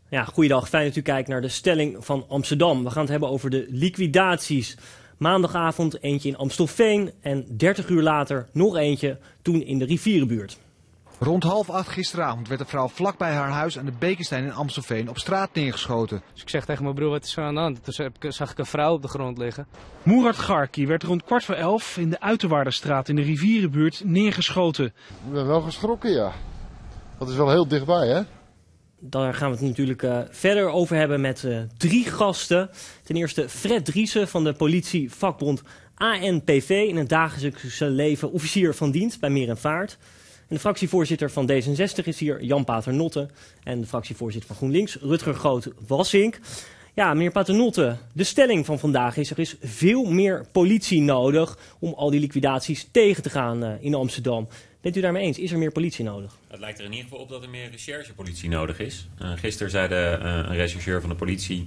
Ja, goeiedag. Fijn dat u kijkt naar de stelling van Amsterdam. We gaan het hebben over de liquidaties. Maandagavond eentje in Amstelveen en 30 uur later nog eentje, toen in de Rivierenbuurt. Rond 7:30 gisteravond werd een vrouw vlak bij haar huis aan de Bekenstein in Amstelveen op straat neergeschoten. Dus ik zeg tegen mijn broer, wat is er aan de hand? Toen zag ik een vrouw op de grond liggen. Murat Garki werd rond 11:15 in de Uiterwaarderstraat in de Rivierenbuurt neergeschoten. Ik ben wel geschrokken, ja. Dat is wel heel dichtbij, hè? Daar gaan we het natuurlijk verder over hebben met 3 gasten. Ten eerste Fred Driessen van de politievakbond ANPV, in het dagelijkse leven officier van dienst bij Meer en Vaart. En de fractievoorzitter van D66 is hier, Jan Paternotte. En de fractievoorzitter van GroenLinks, Rutger Groot-Wassink. Ja, meneer Paternotte, de stelling van vandaag is: er is veel meer politie nodig om al die liquidaties tegen te gaan in Amsterdam. Bent u daarmee eens? Is er meer politie nodig? Het lijkt er in ieder geval op dat er meer recherchepolitie nodig is. Gisteren zei een rechercheur van de politie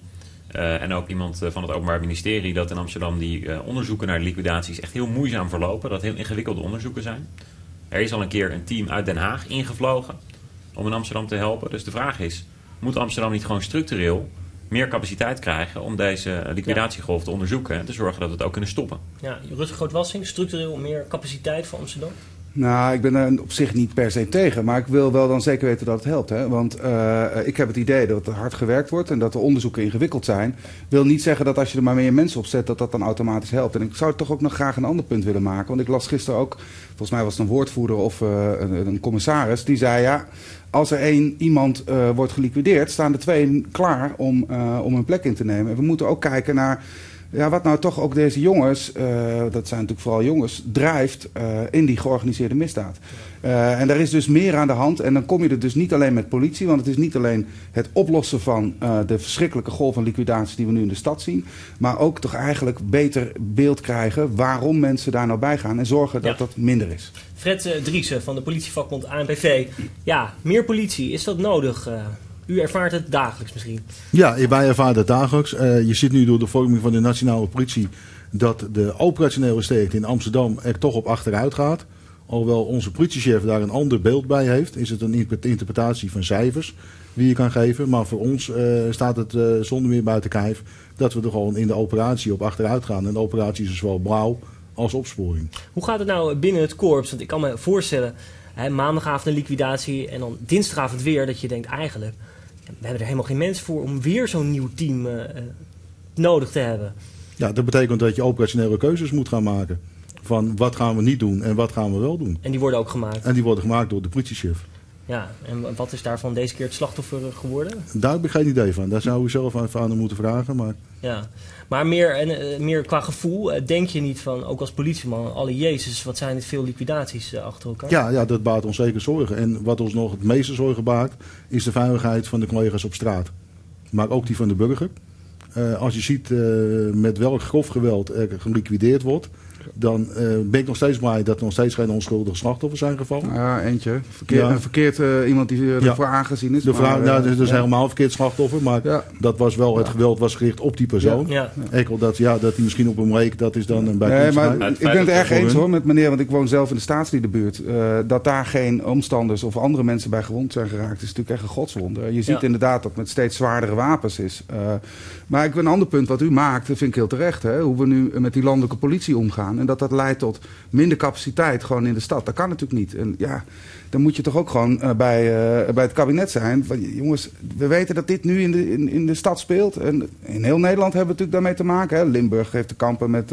en ook iemand van het Openbaar Ministerie dat in Amsterdam die onderzoeken naar de liquidaties echt heel moeizaam verlopen. Dat heel ingewikkelde onderzoeken zijn. Er is al een keer een team uit Den Haag ingevlogen om in Amsterdam te helpen. Dus de vraag is, moet Amsterdam niet gewoon structureel meer capaciteit krijgen om deze liquidatiegolf te onderzoeken en te zorgen dat we het ook kunnen stoppen? Ja, Rutger Groot-Wassink, structureel meer capaciteit voor Amsterdam? Nou, ik ben er op zich niet per se tegen, maar ik wil wel dan zeker weten dat het helpt. Hè? Want ik heb het idee dat er hard gewerkt wordt en dat de onderzoeken ingewikkeld zijn. Wil niet zeggen dat als je er maar meer mensen op zet, dat dat dan automatisch helpt. En ik zou toch ook nog graag een ander punt willen maken. Want ik las gisteren ook, volgens mij was het een woordvoerder of een commissaris, die zei ja, als er iemand wordt geliquideerd, staan de 2 klaar om een plek in te nemen. En we moeten ook kijken naar ja, wat nou toch ook deze jongens, dat zijn natuurlijk vooral jongens, drijft in die georganiseerde misdaad. En daar is dus meer aan de hand. En dan kom je er dus niet alleen met politie, want het is niet alleen het oplossen van de verschrikkelijke golf van liquidatie die we nu in de stad zien, maar ook toch eigenlijk beter beeld krijgen waarom mensen daar nou bij gaan en zorgen dat dat minder is. Fred Driessen van de politievakbond ANPV. Ja, meer politie, is dat nodig? U ervaart het dagelijks misschien? Ja, wij ervaren het dagelijks. Je ziet nu door de vorming van de nationale politie dat de operationele sterkte in Amsterdam er toch op achteruit gaat. Alhoewel onze politiechef daar een ander beeld bij heeft, is het een interpretatie van cijfers die je kan geven. Maar voor ons staat het zonder meer buiten kijf dat we er gewoon in de operatie op achteruit gaan. En de operatie is zowel blauw als opsporing. Hoe gaat het nou binnen het korps? Want ik kan me voorstellen, maandagavond een liquidatie en dan dinsdagavond weer, dat je denkt eigenlijk, we hebben er helemaal geen mensen voor om weer zo'n nieuw team nodig te hebben. Ja, dat betekent dat je operationele keuzes moet gaan maken. Van wat gaan we niet doen en wat gaan we wel doen. En die worden ook gemaakt? En die worden gemaakt door de politiechef. Ja, en wat is daarvan deze keer het slachtoffer geworden? Daar heb ik geen idee van. Daar zou u zelf aan hem moeten vragen. Maar ja, maar meer qua gevoel, denk je niet van, ook als politieman, alle Jezus, wat zijn dit veel liquidaties achter elkaar? Ja, dat baart ons zeker zorgen. En wat ons nog het meeste zorgen baart, is de veiligheid van de collega's op straat. Maar ook die van de burger. Als je ziet met welk grof geweld er geliquideerd wordt, dan ben ik nog steeds blij dat er nog steeds geen onschuldige slachtoffers zijn gevallen. Ja, eentje. Verkeerd iemand die ervoor aangezien is. Dat is helemaal een verkeerd slachtoffer, maar dat was wel, het geweld was gericht op die persoon. Enkel dat hij misschien op hem leek, dat is dan een bijkomstigheid. Maar ik ben het erg eens hoor met meneer, want ik woon zelf in de staatsliedenbuurt. Dat daar geen omstanders of andere mensen bij gewond zijn geraakt, is natuurlijk echt een godswonder. Je ziet inderdaad dat het met steeds zwaardere wapens is. Maar ik wil een ander punt wat u maakt, dat vind ik heel terecht. Hè? Hoe we nu met die landelijke politie omgaan. En dat leidt tot minder capaciteit gewoon in de stad. Dat kan natuurlijk niet. En ja, dan moet je toch ook gewoon bij het kabinet zijn. Van, jongens, we weten dat dit nu in de stad speelt. En in heel Nederland hebben we natuurlijk daarmee te maken. Hè? Limburg heeft te kampen met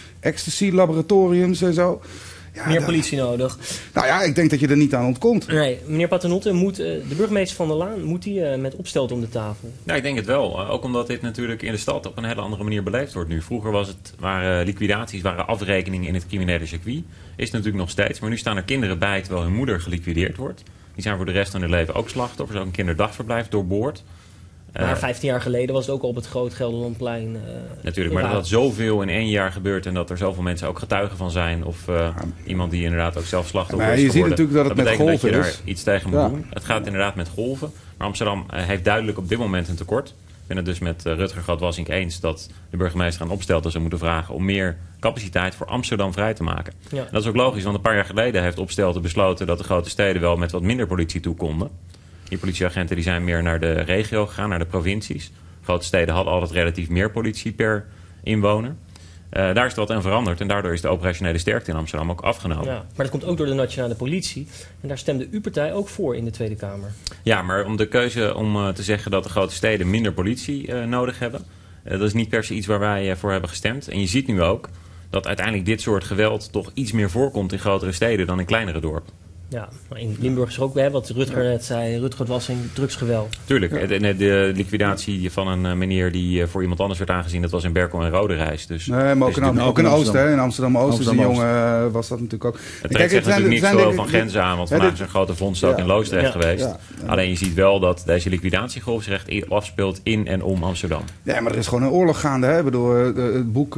ecstasy-laboratoriums en zo. Ja, meer politie nodig. Nou ja, ik denk dat je er niet aan ontkomt. Nee, meneer Paternotte, moet de burgemeester van der Laan met Opstelten om de tafel? Nou, ik denk het wel. Ook omdat dit natuurlijk in de stad op een hele andere manier beleefd wordt nu. Vroeger waren liquidaties, waren afrekeningen in het criminele circuit. Is het natuurlijk nog steeds. Maar nu staan er kinderen bij terwijl hun moeder geliquideerd wordt. Die zijn voor de rest van hun leven ook slachtoffers. Ook een kinderdagverblijf doorboord. Maar 15 jaar geleden was het ook al op het Groot Gelderlandplein. Natuurlijk, maar dat zoveel in 1 jaar gebeurt en dat er zoveel mensen ook getuigen van zijn. Of iemand die inderdaad ook zelf slachtoffer is geworden. Je ziet natuurlijk dat het met golven dat je daar iets tegen moet doen. Het gaat inderdaad met golven. Maar Amsterdam heeft duidelijk op dit moment een tekort. Ik ben het dus met Rutger Groot-Wassink eens dat de burgemeester aan Opstelten zou moeten vragen om meer capaciteit voor Amsterdam vrij te maken. Ja. En dat is ook logisch, want een paar jaar geleden heeft Opstelten besloten dat de grote steden wel met wat minder politie toe konden. Die politieagenten die zijn meer naar de regio gegaan, naar de provincies. Grote steden hadden altijd relatief meer politie per inwoner. Daar is het wat aan veranderd en daardoor is de operationele sterkte in Amsterdam ook afgenomen. Ja, maar dat komt ook door de nationale politie. En daar stemde uw partij ook voor in de Tweede Kamer. Ja, maar om de keuze om te zeggen dat de grote steden minder politie nodig hebben, dat is niet per se iets waar wij voor hebben gestemd. En je ziet nu ook dat uiteindelijk dit soort geweld toch iets meer voorkomt in grotere steden dan in kleinere dorpen. Ja, maar in Limburg is er ook wat Rutger net zei. Rutger was een drugsgeweld. Tuurlijk, de liquidatie van een meneer die voor iemand anders werd aangezien, dat was in Berkel en Roderijs. Dus, nee, maar ook in Oost, hè? In Amsterdam-Oost is een jongen, was dat natuurlijk ook. Het trekt zich natuurlijk niet zoveel van grenzen aan, want vandaag is een grote vondst ook in Loosdrecht geweest. Ja. Alleen je ziet wel dat deze liquidatiegolf zich echt afspeelt in en om Amsterdam. Ja, maar er is gewoon een oorlog gaande. Hè? Ik bedoel, het boek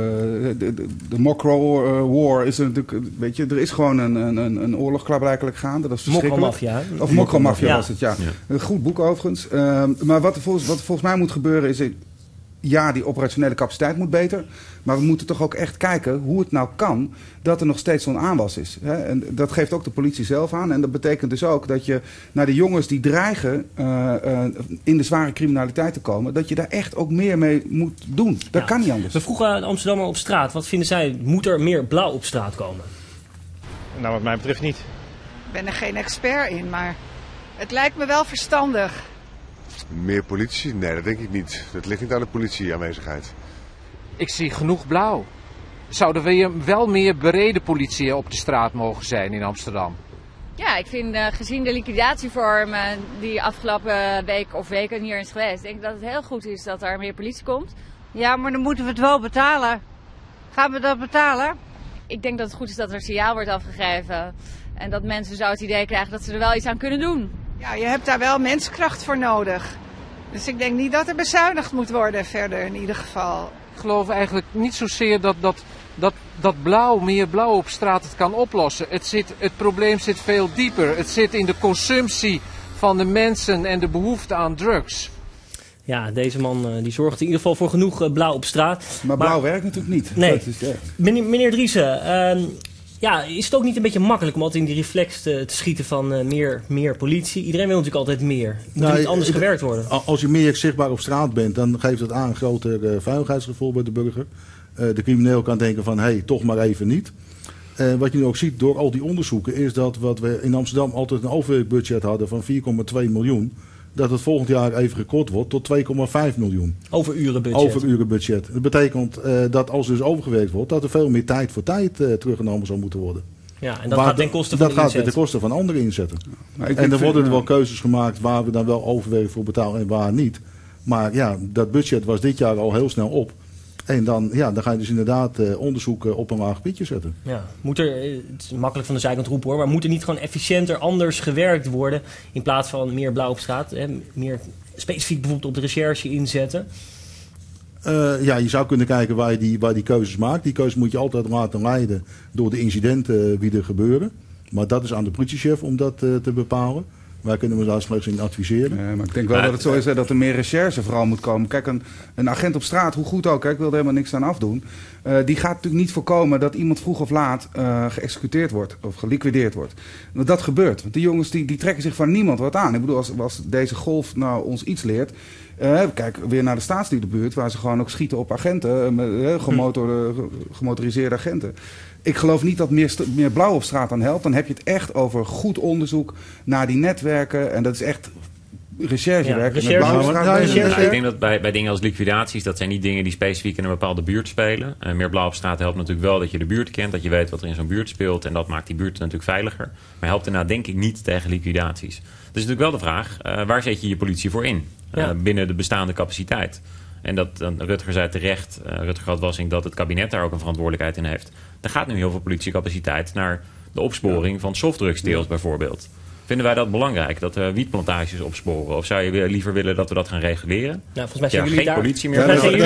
de Mokro War is er natuurlijk, weet je, er is gewoon een oorlog klaarblijkelijk gaande. Dat is verschrikkelijk. Mokro-maffia. Of Mokro-maffia was het, ja. Een goed boek overigens. Maar wat volgens mij moet gebeuren is, ja, die operationele capaciteit moet beter. Maar we moeten toch ook echt kijken hoe het nou kan dat er nog steeds zo'n aanwas is. Hè? En dat geeft ook de politie zelf aan. En dat betekent dus ook dat je naar de jongens die dreigen in de zware criminaliteit te komen, dat je daar echt ook meer mee moet doen. Dat kan niet anders. We vroegen de Amsterdammer op straat. Wat vinden zij? Moet er meer blauw op straat komen? Nou, wat mij betreft niet. Ik ben er geen expert in, maar het lijkt me wel verstandig. Meer politie? Nee, dat denk ik niet. Dat ligt niet aan de politieaanwezigheid. Ik zie genoeg blauw. Zouden we wel meer bereden politie op de straat mogen zijn in Amsterdam? Ja, ik vind gezien de liquidatievorm die afgelopen week of weken hier is geweest, denk ik dat het heel goed is dat er meer politie komt. Ja, maar dan moeten we het wel betalen. Gaan we dat betalen? Ik denk dat het goed is dat er een signaal wordt afgegeven. En dat mensen zo het idee krijgen dat ze er wel iets aan kunnen doen. Ja, je hebt daar wel menskracht voor nodig. Dus ik denk niet dat er bezuinigd moet worden verder in ieder geval. Ik geloof eigenlijk niet zozeer dat meer blauw op straat het kan oplossen. Het probleem zit veel dieper. Het zit in de consumptie van de mensen en de behoefte aan drugs. Ja, deze man die zorgt in ieder geval voor genoeg blauw op straat. Maar blauw werkt natuurlijk niet. Nee. Dat is, ja. Meneer Driessen, ja, is het ook niet een beetje makkelijk om altijd in die reflex te schieten van meer politie? Iedereen wil natuurlijk altijd meer. Moet er niet anders gewerkt worden? Als je meer zichtbaar op straat bent, dan geeft het aan een groter veiligheidsgevoel bij de burger. De crimineel kan denken van, hé, toch maar even niet. Wat je nu ook ziet door al die onderzoeken is dat wat we in Amsterdam altijd een overbudget hadden van 4,2 miljoen... dat het volgend jaar even gekort wordt tot 2,5 miljoen. Overurenbudget. Dat betekent dat als er dus overgewerkt wordt, dat er veel meer tijd voor tijd teruggenomen zou moeten worden. Ja, en dat gaat ten koste van dat gaat ten koste van andere inzetten. En er worden wel keuzes gemaakt waar we dan wel overwerk voor betalen en waar niet. Maar ja, dat budget was dit jaar al heel snel op. En dan ga je dus inderdaad onderzoeken op een laag gebiedje zetten. Ja, het is makkelijk van de zijkant roepen hoor, maar moet er niet gewoon efficiënter anders gewerkt worden in plaats van meer blauw op straat? Meer specifiek bijvoorbeeld op de recherche inzetten? Je zou kunnen kijken waar je die keuzes maakt. Die keuzes moet je altijd laten leiden door de incidenten die er gebeuren. Maar dat is aan de politiechef om dat te bepalen. Wij kunnen we daar slechts in adviseren. Maar ik denk wel dat het zo is dat er meer recherche vooral moet komen. Kijk, een agent op straat, hoe goed ook, ik wil er helemaal niks aan afdoen. Die gaat natuurlijk niet voorkomen dat iemand vroeg of laat geëxecuteerd wordt of geliquideerd wordt. Want dat gebeurt. Want die jongens die trekken zich van niemand wat aan. Ik bedoel, als deze golf nou ons iets leert. Kijk weer naar de Staatsliedenbuurt, waar ze gewoon ook schieten op agenten, gemotoriseerde agenten. Ik geloof niet dat meer blauw op straat aan helpt. Dan heb je het echt over goed onderzoek naar die netwerken. En dat is echt recherchewerk. Ik denk dat bij dingen als liquidaties, dat zijn niet dingen die specifiek in een bepaalde buurt spelen. Meer blauw op straat helpt natuurlijk wel dat je de buurt kent, dat je weet wat er in zo'n buurt speelt. En dat maakt die buurt natuurlijk veiliger. Maar helpt daarna denk ik niet tegen liquidaties. Dus natuurlijk wel de vraag, waar zet je je politie voor in? Binnen de bestaande capaciteit. En Rutger zei terecht, Rutger Groot-Wassink, dat het kabinet daar ook een verantwoordelijkheid in heeft. Er gaat nu heel veel politiecapaciteit naar de opsporing van softdrugsteels bijvoorbeeld. Vinden wij dat belangrijk, dat we wietplantages opsporen? Of zou je liever willen dat we dat gaan reguleren? Ja, volgens mij zijn jullie geen politie meer. Daar zijn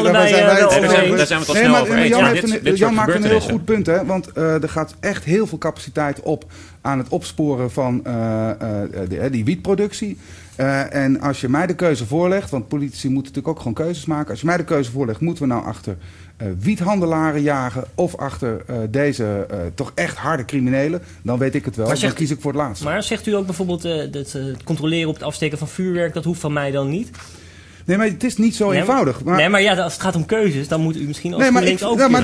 we het al snel over eens. Jan maakt een heel goed punt, hè? Want er gaat echt heel veel capaciteit op aan het opsporen van die wietproductie. En als je mij de keuze voorlegt, want politici moeten natuurlijk ook gewoon keuzes maken. Als je mij de keuze voorlegt, moeten we nou achter wiethandelaren jagen of achter deze toch echt harde criminelen, dan weet ik het wel. Dan kies ik voor het laatste. Maar zegt u ook bijvoorbeeld het controleren op het afsteken van vuurwerk, dat hoeft van mij dan niet? Nee, maar het is niet zo eenvoudig. Maar ja, als het gaat om keuzes, dan moet u misschien als GroenLinks ook... maar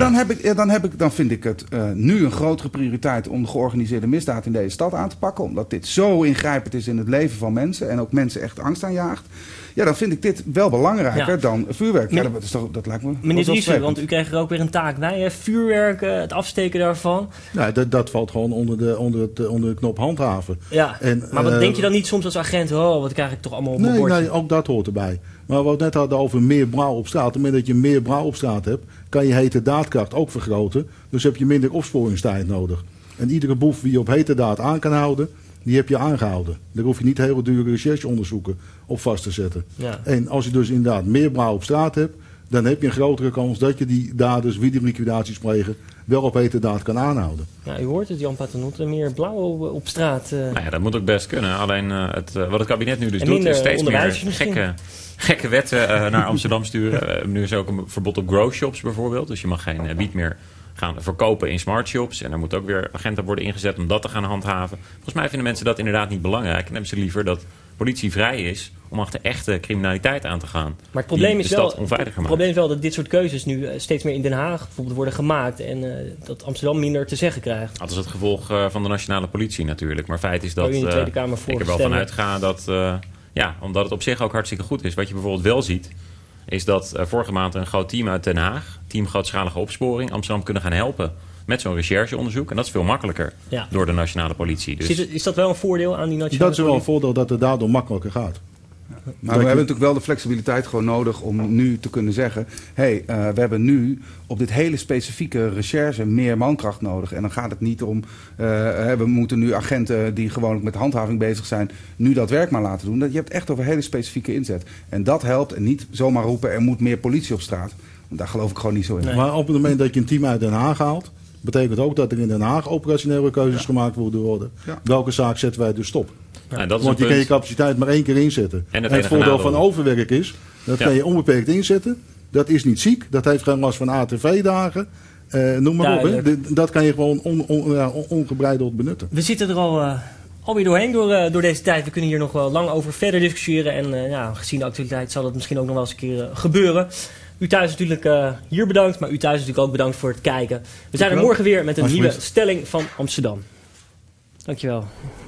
dan vind ik het nu een grotere prioriteit om de georganiseerde misdaad in deze stad aan te pakken. Omdat dit zo ingrijpend is in het leven van mensen en ook mensen echt angst aanjaagt. Ja, dan vind ik dit wel belangrijker dan vuurwerk. Ja, dat lijkt me... Meneer Driessen, want u krijgt er ook weer een taak bij. Hè? Vuurwerk, het afsteken daarvan. Nou, dat valt gewoon onder de knop handhaven. Ja, maar wat denk je dan niet soms als agent? Oh, wat krijg ik toch allemaal op mijn bordje? Nee, ook dat hoort erbij. Maar wat we net hadden over meer brouw op straat. Op het moment dat je meer brouw op straat hebt, kan je hete daadkracht ook vergroten. Dus heb je minder opsporingstijd nodig. En iedere boef die je op hete daad aan kan houden, die heb je aangehouden. Daar hoef je niet hele dure rechercheonderzoeken op vast te zetten. Ja. En als je dus inderdaad meer brouw op straat hebt, dan heb je een grotere kans dat je die daders, wie die liquidaties plegen, wel op hete daad kan aanhouden. Ja, u hoort het, Jan Paternotte, meer blauw op straat. Nou ja, dat moet ook best kunnen. Alleen wat het kabinet nu dus doet, is steeds meer gekke wetten naar Amsterdam sturen. Nu is er ook een verbod op grow shops bijvoorbeeld. Dus je mag geen wiet meer gaan verkopen in smart shops. En er moet ook weer agenten worden ingezet om dat te gaan handhaven. Volgens mij vinden mensen dat inderdaad niet belangrijk. En hebben ze liever dat politie vrij is om achter echte criminaliteit aan te gaan. Maar het probleem is wel, onveiliger maakt. Het probleem is wel dat dit soort keuzes nu steeds meer in Den Haag bijvoorbeeld worden gemaakt. En dat Amsterdam minder te zeggen krijgt. Dat is het gevolg van de nationale politie natuurlijk. Maar feit is dat ik er wel van uitga dat... omdat het op zich ook hartstikke goed is. Wat je bijvoorbeeld wel ziet, is dat vorige maand een groot team uit Den Haag, team grootschalige opsporing, Amsterdam kunnen gaan helpen met zo'n rechercheonderzoek. En dat is veel makkelijker door de nationale politie. Dus is dat wel een voordeel aan die nationale politie? Dat is wel een voordeel dat het daardoor makkelijker gaat. Maar we hebben natuurlijk wel de flexibiliteit gewoon nodig om nu te kunnen zeggen, we hebben nu op dit hele specifieke recherche meer mankracht nodig. En dan gaat het niet om, we moeten nu agenten die gewoon met handhaving bezig zijn, nu dat werk maar laten doen. Je hebt echt over hele specifieke inzet. En dat helpt en niet zomaar roepen, er moet meer politie op straat. Want daar geloof ik gewoon niet zo in. Nee. Maar op het moment dat je een team uit Den Haag haalt, betekent ook dat er in Den Haag operationele keuzes gemaakt worden. Ja. Welke zaak zetten wij dus stop? Ja, dat is want je kan je capaciteit maar 1 keer inzetten. En het voordeel van overwerk is, dat kan je onbeperkt inzetten. Dat is niet ziek, dat heeft geen last van ATV-dagen. Noem maar op. Hè. Dat kan je gewoon ongebreideld benutten. We zitten er alweer doorheen door deze tijd. We kunnen hier nog wel lang over verder discussiëren. En gezien de actualiteit zal dat misschien ook nog wel eens een keer gebeuren. U thuis natuurlijk hier bedankt, maar u thuis natuurlijk ook bedankt voor het kijken. We zijn er morgen weer met een nieuwe stelling van Amsterdam. Dankjewel.